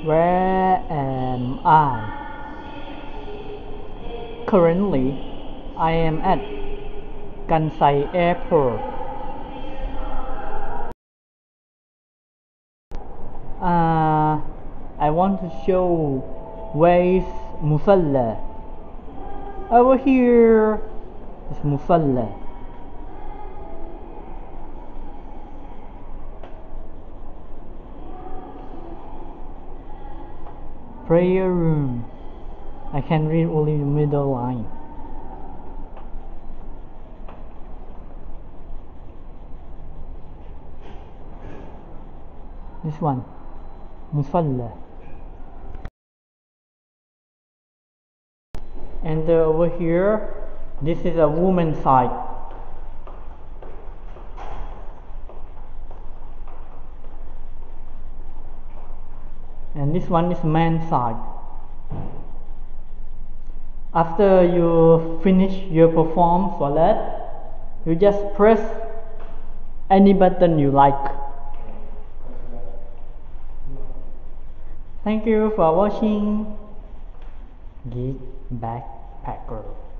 Where am I? Currently, I am at Kansai Airport. I want to show where is Musalla. Over here is Musalla. Prayer room. I can read only the middle line. This one, Musalla. And over here, this is a woman's side. And this one is man's side. After you finish your perform salat, you just press any button you like. Thank you for watching Geek Backpacker.